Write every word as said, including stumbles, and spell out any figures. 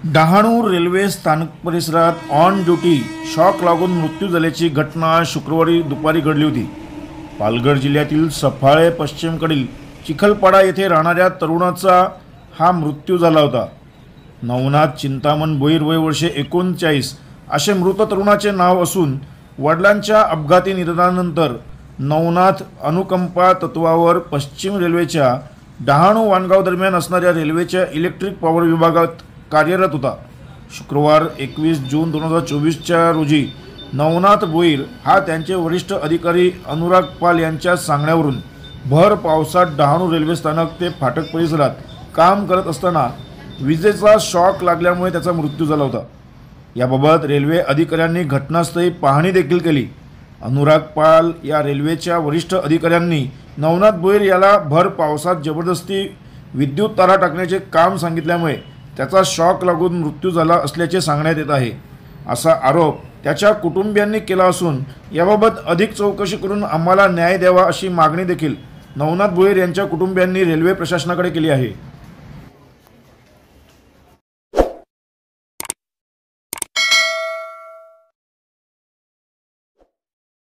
Dahanu railway स्थानक परिसरात on duty shock लागून मृत्यू झाल्याची घटना शुक्रवारी दुपारी घडली होती। पालघर जिल्ह्यातील सफाळे पश्चिमकडील चिखलपाडा येथे राहणाऱ्या तरुणाचा हा मृत्यू झाला होता। नवनाथ चिंतामण भोईर वय वर्षे एकोणचाळीस असे मृत तरुणाचे नाव असून वडिलांच्या अपघाती निधनानंतर नवनाथ अनुकंपा तत्वावर पश्चिम रेल्वेच्या डहाणू वाणगाव दरम्यान असणाऱ्या रेल्वेच्या इलेक्ट्रिक पॉवर विभागात कार्यरत होता। शुक्रवार एकवीस जून दोन हजार चोवीसच्या रोजी नवनाथ भोईर हा त्यांचे वरिष्ठ अधिकारी अनुराग पाल यांच्या सांगण्यावरून भर पावसात डहाणू रेल्वे स्थानक ते फाटक परिसरात काम करत असताना विजेचा शॉक लागल्यामुळे त्याचा मृत्यू झाला होता। याबाबत रेल्वे अधिकाऱ्यांनी घटनास्थळी पाहणी देखील केली। अनुराग पाल या रेल्वेच्या वरिष्ठ अधिकाऱ्यांनी नवनाथ भोईर याला भर पावसात जबरदस्ती विद्युत तारा टाकण्याचे काम सांगितल्यामुळे त्याचा शॉक लागून मृत्यू झाला असल्याचे सांगण्यात येत आहे, असा आरोप त्याच्या कुटुंबियांनी केला असून याबाबत अधिक चौकशी करून आम्हाला न्याय द्यावा अशी मागणी देखील नवनाथ भोईर यांच्या कुटुंबियांनी रेल्वे प्रशासनाकडे केली आहे।